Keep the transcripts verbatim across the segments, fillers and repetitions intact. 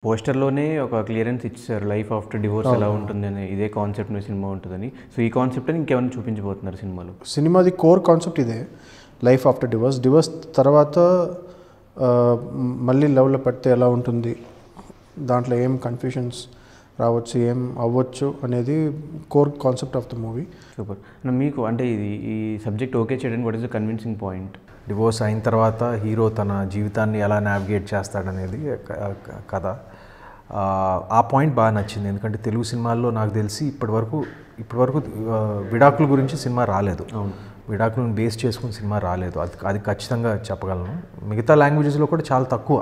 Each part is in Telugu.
పోస్టర్‌లోనే ఒక క్లియరెన్స్ ఇచ్చేసారు. లైఫ్ ఆఫ్టర్ డివోర్స్ ఎలా ఉంటుందని, ఇదే కాన్సెప్ట్ మీద సినిమా ఉంటుందని. సో ఈ కాన్సెప్ట్‌ని ఇంకేమైనా చూపించబోతున్నారు సినిమాలో? సినిమాది కోర్ కాన్సెప్ట్ ఇదే, లైఫ్ ఆఫ్టర్ డివోర్స్. డివోర్స్ తర్వాత మళ్ళీ లవ్లో పడితే ఎలా ఉంటుంది, దాంట్లో ఏం కన్ఫ్యూషన్స్ రావచ్చు, ఏం అవ్వచ్చు అనేది core concept of the movie. Super. మీకు అంటే ఇది ఈ సబ్జెక్ట్ ఓకే చేయడానికి what is the convincing point? Divorce అయిన తర్వాత హీరో తన జీవితాన్ని ఎలా నావిగేట్ చేస్తాడనేది కథ. ఆ పాయింట్ బాగా నచ్చింది, ఎందుకంటే తెలుగు సినిమాల్లో నాకు తెలిసి ఇప్పటివరకు ఇప్పటివరకు విడాకుల గురించి సినిమా రాలేదు. విడాకులను బేస్ చేసుకుని సినిమా రాలేదు, అది అది ఖచ్చితంగా చెప్పగలను. మిగతా లాంగ్వేజెస్లో కూడా చాలా తక్కువ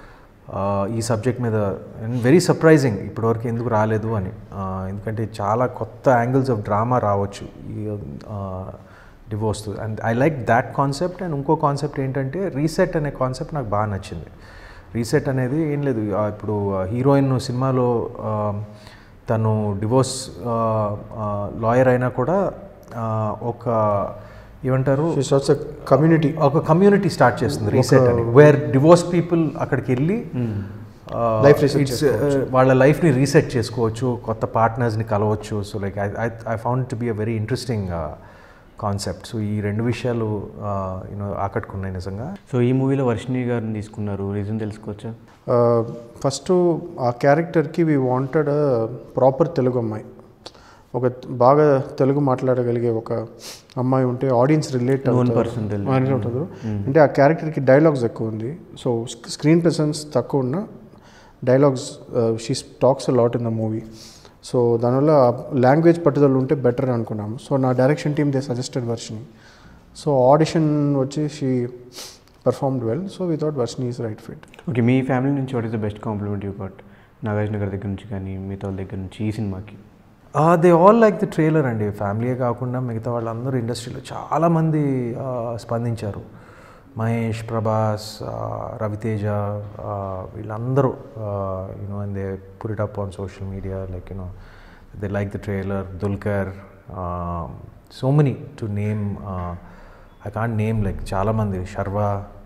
ఈ సబ్జెక్ట్ మీద. అండ్ వెరీ సర్ప్రైజింగ్ ఇప్పటివరకు ఎందుకు రాలేదు అని, ఎందుకంటే చాలా కొత్త యాంగిల్స్ ఆఫ్ డ్రామా రావచ్చు ఈ divorce. And I like that concept. And ఇంకో కాన్సెప్ట్ ఏంటంటే రీసెట్ అనే కాన్సెప్ట్ నాకు బాగా నచ్చింది. రీసెట్ అనేది ఏం లేదు, ఇప్పుడు హీరోయిన్ సినిమాలో తను డివోర్స్ లాయర్ అయినా కూడా ఒక ఏమంటారు కమ్యూనిటీ ఒక కమ్యూనిటీ స్టార్ట్ చేస్తుంది రీసెట్ అని, వేర్ డివోర్స్ పీపుల్ అక్కడికి వెళ్ళి లైఫ్ ఇట్స్ వాళ్ళ లైఫ్ని రీసెట్ చేసుకోవచ్చు, కొత్త పార్ట్నర్స్ని కలవచ్చు. So like I I found to be a very interesting concept. So ఈ రెండు విషయాలు యూనో ఆకట్టుకున్నాయి నిజంగా. సో ఈ మూవీలో వర్షిణి గారిని తీసుకున్నారు, రీజన్ తెలుసుకోవచ్చా? ఫస్ట్ ఆ క్యారెక్టర్కి వీ వాంటెడ్ ప్రాపర్ తెలుగు అమ్మాయి, ఒక బాగా తెలుగు మాట్లాడగలిగే ఒక అమ్మాయి ఉంటే ఆడియన్స్ రిలేట్ అవుతారు. అంటే ఆ క్యారెక్టర్కి డైలాగ్స్ ఎక్కువ ఉంది, సో స్క్రీన్ ప్రెసెన్స్ తక్కువ ఉన్న dialogues she talks a lot in the movie. So దానివల్ల లాంగ్వేజ్ పట్టుదల ఉంటే బెటర్ అనుకున్నాము. సో నా direction team they suggested Varshini. So audition వచ్చి she performed well, so we thought Varshini is right fit. Okay, మీ ఫ్యామిలీ నుంచి what is the best compliment you got? Nagarjuna గారి దగ్గర నుంచి కానీ మిగతా వాళ్ళ దగ్గర నుంచి ఈ సినిమాకి? They all like the trailer అండి. ఫ్యామిలీయే కాకుండా మిగతా వాళ్ళందరూ ఇండస్ట్రీలో చాలామంది స్పందించారు. మహేష్, ప్రభాస్, రవితేజ, వీళ్ళందరూ you know and they put it up on social media like you know they like the trailer. Dulquer, so many to name, I can't name like చాలామంది. Sharwa,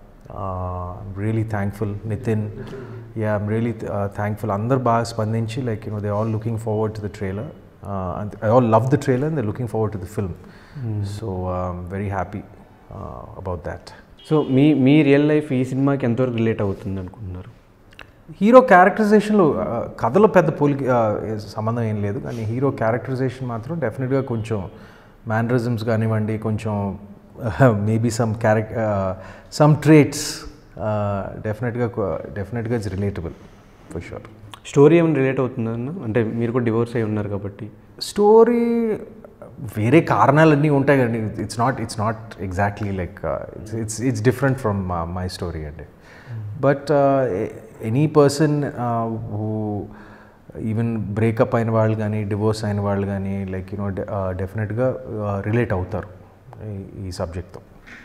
I'm really thankful. Nitin, yeah I'm really thankful. అందరు బాగా స్పందించి like you know they all looking forward to the trailer. And I all love the trailer and they looking forward to the film. So I'm very happy about that. So మీ మీ రియల్ లైఫ్ ఈ సినిమాకి ఎంతవరకు రిలేట్ అవుతుంది అనుకుంటున్నారు? హీరో క్యారెక్టరైజేషన్లో కథలో పెద్ద పోలిక సంబంధం ఏం లేదు, కానీ హీరో క్యారెక్టరైజేషన్ మాత్రం డెఫినెట్గా కొంచెం మేనరిజమ్స్ కానివ్వండి, కొంచెం మేబీ సమ్ క్యారెక్ సమ్ ట్రేట్స్ డెఫినెట్గా డెఫినెట్గా it's relatable for sure. Story ఏమైనా రిలేట్ అవుతుందన్న? అంటే మీరు కూడా డివోర్స్ అయి ఉన్నారు కాబట్టి. స్టోరీ వేరే కారణాలన్నీ ఉంటాయి కానీ it's not it's not exactly like it's it's different from my story అండి. But any person who even breakup అయిన వాళ్ళు కానీ డివోర్స్ అయిన వాళ్ళు కానీ లైక్ యూనో డెఫినెట్గా రిలేట్ అవుతారు ఈ సబ్జెక్ట్తో.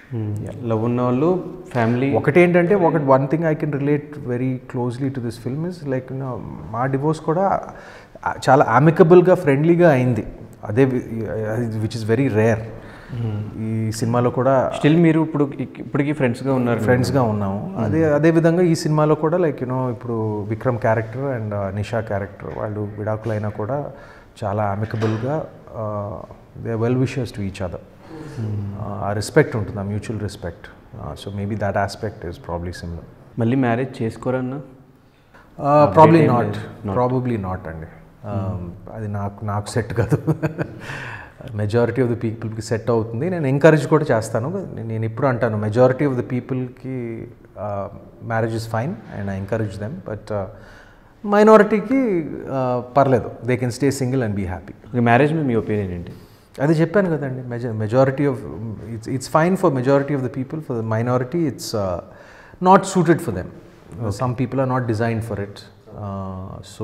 లవ్ ఉన్న వాళ్ళు ఫ్యామిలీ ఒకటి ఏంటంటే ఒకటి one thing I can relate very closely to this film is like మా డివోర్స్ కూడా చాలా అమికబుల్గా ఫ్రెండ్లీగా అయింది, అదే విచ్ ఇస్ వెరీ రేర్. ఈ సినిమాలో కూడా స్టిల్ మీరు ఇప్పుడు ఇప్పటికీ ఫ్రెండ్స్గా ఉన్నారు ఫ్రెండ్స్గా ఉన్నాము. అదే అదేవిధంగా ఈ సినిమాలో కూడా లైక్ యూనో ఇప్పుడు Vikram character and Nisha character వాళ్ళు విడాకులు అయినా కూడా చాలా అమికబుల్గా they well wishers to each other. ఆ రెస్పెక్ట్ ఉంటుంది, ఆ mutual respect. So maybe that aspect is probably similar. మళ్ళీ మ్యారేజ్ చేసుకోరన్నా? ప్రాబ్లీ నాట్ ప్రాబబ్లీ నాట్ అండి. అది నాకు నాకు సెట్ కాదు. మెజారిటీ ఆఫ్ ద పీపుల్కి సెట్ అవుతుంది. నేను ఎంకరేజ్ కూడా చేస్తాను. నేను ఎప్పుడు అంటాను మెజారిటీ ఆఫ్ ద పీపుల్కి marriage is fine and I encourage them. But మైనారిటీకి పర్లేదు, they can stay single and be happy. Marriage మీద మీ ఒపీనియన్ ఏంటి? అది చెప్పాను కదండి, మెజ majority of it's it's fine for majority of the people. For the minority it's not suited for them. Some people are not designed for it. So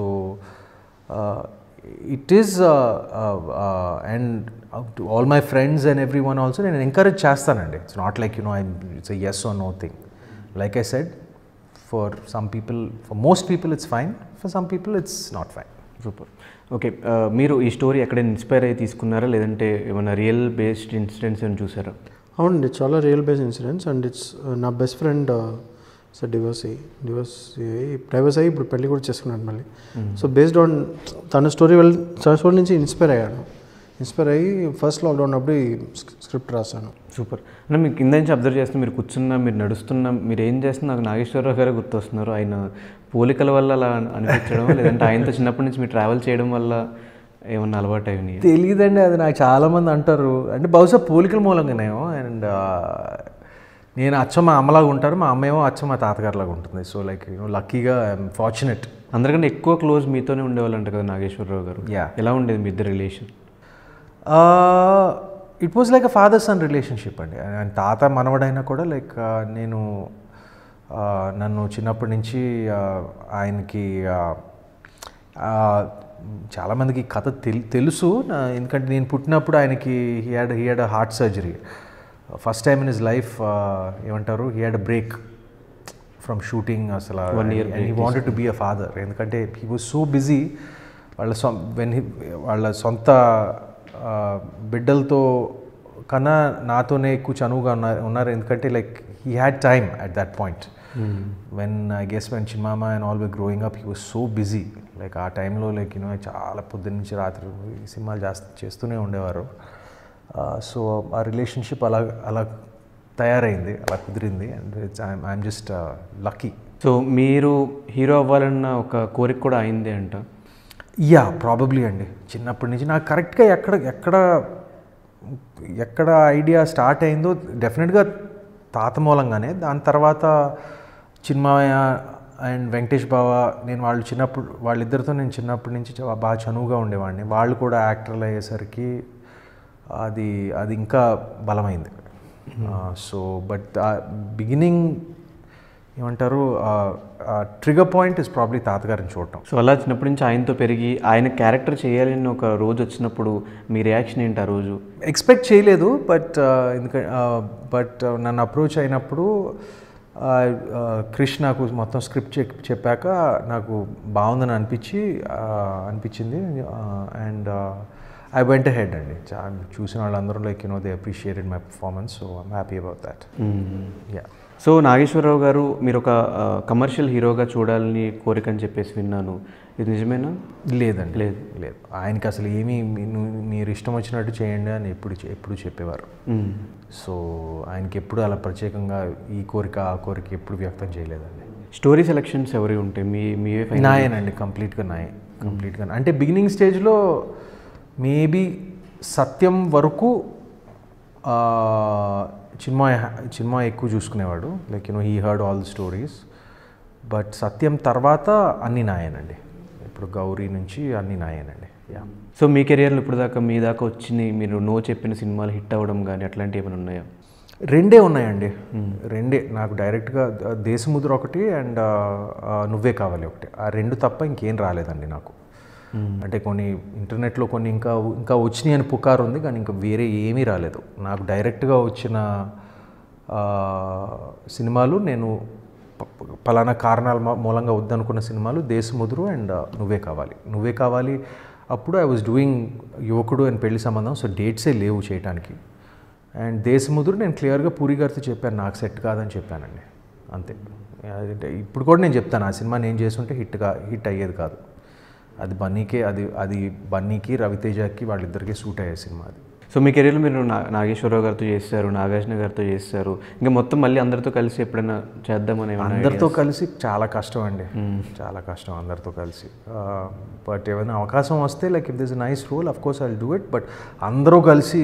it is uh, uh, uh, and uh, to all my friends and everyone also నేను encourage చేస్తానండి. It's not like you know I'm, it's a yes or no thing. Like I said, for some people, for most people it's fine, for some people it's not fine. Super. Okay, మీరు ఈ స్టోరీ ఎక్కడైనా ఇన్స్పైర్ అయ్యి తీసుకున్నారా, లేదంటే ఏమైనా రియల్ బేస్డ్ ఇన్సిడెంట్స్ ఏమైనా చూసారా? అవునండి, చాలా real based incidents. And it's నా బెస్ట్ ఫ్రెండ్ సో డివోర్స్ అయ్యి డివోర్స్ అయ్యి డైవర్స్ అయ్యి ఇప్పుడు పెళ్లి కూడా చేసుకున్నాడు మళ్ళీ. సో బేస్డ్ ఆన్ తన స్టోరీ వెళ్ళి తన స్టోరీ నుంచి ఇన్స్పైర్ అయ్యాను. ఇన్స్పైర్ అయ్యి ఫస్ట్ లాక్డౌన్ అప్పుడు ఈ స్క్రిప్ట్ రాశాను. సూపర్. అంటే మీకు కింద నుంచి అబ్జర్వ్ చేస్తున్నా, మీరు కూర్చున్నా, మీరు నడుస్తున్నా, మీరు ఏం చేస్తున్నా నాకు నాగేశ్వరరావు గారే గుర్తొస్తున్నారు. ఆయన పోలికల వల్ల అలా అనిపించడం, లేదంటే ఆయనతో చిన్నప్పటి నుంచి మీరు ట్రావెల్ చేయడం వల్ల ఏమన్నా అలవాటు అయినాయి? తెలియదండి, అది నాకు చాలామంది అంటారు. అంటే బహుశా పోలికల మూలంగానేమో. అండ్ నేను అచ్చం మా అమ్మలాగా ఉంటారు, మా అమ్మ ఏమో అచ్చం మా తాతగారిలాగా ఉంటుంది. సో లైక్ యూనో లక్కీగా ఐఎమ్ ఫార్చునేట్. అందరికంటే ఎక్కువ క్లోజ్ మీతోనే ఉండేవాళ్ళు అంట కదా నాగేశ్వరరావు గారు. యా. ఎలా ఉండేది మీ ఇద్దరు relation? It was like a father son relationship అండి. అండ్ తాత మనవడైనా కూడా లైక్ నేను నన్ను చిన్నప్పటి నుంచి ఆయనకి చాలామందికి కథ తెల్ తెలుసు ఎందుకంటే నేను పుట్టినప్పుడు ఆయనకి he had he had a heart surgery first time in his life. ఏమంటారు, he had a break from shooting అసలు. One year and he wanted to be a father ఎందుకంటే హీ వాజ్ సో బిజీ. వాళ్ళ సొ వెన్ హీ వాళ్ళ సొంత బిడ్డలతో కన్నా నాతోనే ఎక్కువ చనువుగా ఉన్నారు ఉన్నారు ఎందుకంటే like he had time at that point. When I guess when చిన్మామ and all were growing up he was so busy. Like ఆ టైంలో లైక్ యూనో చాలా పొద్దున్న నుంచి రాత్రి సినిమాలు చేస్తూ చేస్తూనే ఉండేవారు. సో ఆ రిలేషన్షిప్ అలా అలా తయారైంది, అలా కుదిరింది. And it's I'm just lucky. So మీరు హీరో అవ్వాలన్న ఒక కోరిక కూడా అయింది అంట? యా, ప్రాబబ్లీ అండి. చిన్నప్పటి నుంచి నాకు కరెక్ట్గా ఎక్కడ ఎక్కడ ఎక్కడ ఐడియా స్టార్ట్ అయిందో డెఫినెట్గా తాత మూలంగానే. దాని తర్వాత చిన్మయ్య అండ్ వెంకటేష్ బావ, నేను వాళ్ళు చిన్నప్పుడు వాళ్ళిద్దరితో నేను చిన్నప్పటి నుంచి బాగా చనువుగా ఉండేవాడిని. వాళ్ళు కూడా యాక్టర్లు అయ్యేసరికి అది అది ఇంకా బలమైంది. సో బట్ బిగినింగ్ ఏమంటారు ట్రిగర్ పాయింట్ ఇస్ ప్రాబ్లీ తాతగారిని చూడటం. సో అలా చిన్నప్పటి నుంచి ఆయనతో పెరిగి ఆయన క్యారెక్టర్ చేయాలని ఒక రోజు వచ్చినప్పుడు మీ రియాక్షన్ ఏంటి? ఆ రోజు ఎక్స్పెక్ట్ చేయలేదు. బట్ ఎందుకంటే బట్ నన్ను అప్రోచ్ అయినప్పుడు క్రిష్ నాకు మొత్తం స్క్రిప్ట్ చెప్పాక నాకు బాగుందని అనిపించి అనిపించింది. అండ్ ఐ వెంట్ హెడ్ అండి. చూసిన వాళ్ళందరూ like you know they appreciated my performance. So I'm happy about that. Yeah. So Nageswararao గారు మీరు ఒక కమర్షియల్ హీరోగా చూడాలని కోరిక అని చెప్పేసి విన్నాను, ఇది నిజమేనా? లేదండి, లేదు లేదు ఆయనకి అసలు ఏమీ మీరు ఇష్టం వచ్చినట్టు చేయండి అని ఎప్పుడు ఎప్పుడు చెప్పేవారు. సో ఆయనకి ఎప్పుడు అలా ప్రత్యేకంగా ఈ కోరిక ఆ కోరిక ఎప్పుడు వ్యక్తం చేయలేదండి. స్టోరీ సెలెక్షన్స్ ఎవరి ఉంటాయి? మీ మీవే? నాయేనండి, కంప్లీట్గా నాయే కంప్లీట్గా. అంటే బిగినింగ్ స్టేజ్లో మేబీ సత్యం వరకు చిన్మయ చిన్మయ ఎక్కువ చూసుకునేవాడు. Like you know he heard all the stories. But Satyam తర్వాత అన్నీ నాయేనండి. ఇప్పుడు గౌరీ నుంచి అన్నీ నాయేనండి. యా. సో మీ కెరియర్లో ఇప్పుడు దాకా మీ దాకా వచ్చింది మీరు నో చెప్పిన సినిమాలు హిట్ అవ్వడం కానీ అట్లాంటివి ఏమైనా ఉన్నాయా? రెండే ఉన్నాయండి. రెండే నాకు డైరెక్ట్గా దేశముద్ర ఒకటి అండ్ నువ్వే కావాలి ఒకటి. ఆ రెండు తప్ప ఇంకేం రాలేదండి నాకు. అంటే కొన్ని ఇంటర్నెట్లో కొన్ని ఇంకా ఇంకా వచ్చినాయి అని పుకారు ఉంది, కానీ ఇంకా వేరే ఏమీ రాలేదు. నాకు డైరెక్ట్గా వచ్చిన సినిమాలు నేను పలానా కారణాల మూలంగా వద్దనుకున్న సినిమాలు దేశముద్రు అండ్ నువ్వే కావాలి. నువ్వే కావాలి అప్పుడు I was doing Yuvakudu and Pelli Sambandham. So డేట్సే లేవు చేయడానికి. అండ్ దేశముద్రు నేను క్లియర్గా పూరి గారితో చెప్పాను, నాకు సెట్ కాదని చెప్పానండి, అంతే. ఇప్పుడు కూడా నేను చెప్తాను, ఆ సినిమా నేను చేస్తుంటే హిట్గా హిట్ అయ్యేది కాదు. అది బన్నీకే అది అది బన్నీకి రవితేజకి వాళ్ళిద్దరికీ సూట్ అయ్యే సినిమా అది. సో మీ కెరీర్లో మీరు నా నాగేశ్వరరావు గారితో చేస్తారు, నాగార్జున గారితో చేస్తారు, ఇంకా మొత్తం మళ్ళీ అందరితో కలిసి ఎప్పుడైనా చేద్దామని? అందరితో కలిసి చాలా కష్టం అండి, చాలా కష్టం అందరితో కలిసి. బట్ ఏమైనా అవకాశం వస్తే like if this a nice role of course I will do it. But అందరూ కలిసి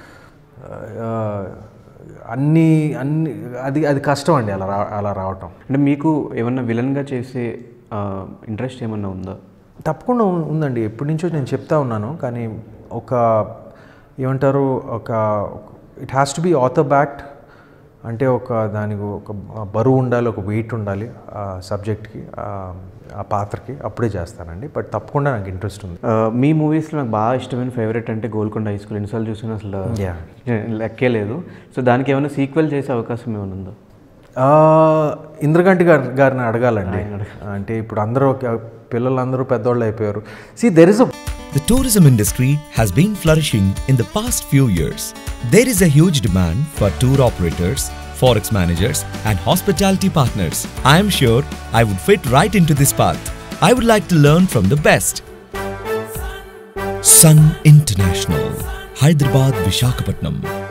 అన్నీ అన్ని అది అది కష్టం అండి అలా రా అలా రావటం. అంటే మీకు ఏమన్నా విలన్గా చేసే ఇంట్రెస్ట్ ఏమన్నా ఉందా? తప్పకుండా ఉందండి, ఎప్పటి నుంచో నేను చెప్తా ఉన్నాను. కానీ ఒక ఏమంటారు ఒక it has to be author backed. అంటే ఒక దానికి ఒక బరువు ఉండాలి, ఒక వెయిట్ ఉండాలి ఆ సబ్జెక్ట్కి, ఆ పాత్రకి, అప్పుడే చేస్తానండి. బట్ తప్పకుండా నాకు ఇంట్రెస్ట్ ఉంది. మీ మూవీస్లో నాకు బాగా ఇష్టమైన ఫేవరెట్ అంటే గోల్కొండ హై స్కూల్. ఎన్నిసార్లు చూసినా అసలు లెక్కే లేదు. సో దానికి ఏమైనా సీక్వెల్ చేసే అవకాశం ఏమైనా ఉందా? ఇంద్రగంటి గారి గారిని అడగాలండి. అంటే ఇప్పుడు అందరూ పిల్లలందరూ పెద్దవాళ్ళు అయిపోయారు. See, there is a The tourism industry has been flourishing in the past few years. There is a huge demand for tour operators, forex managers, and hospitality partners. I am sure I would fit right into this path. I would like to learn from the best. Sun International, Hyderabad, Visakhapatnam.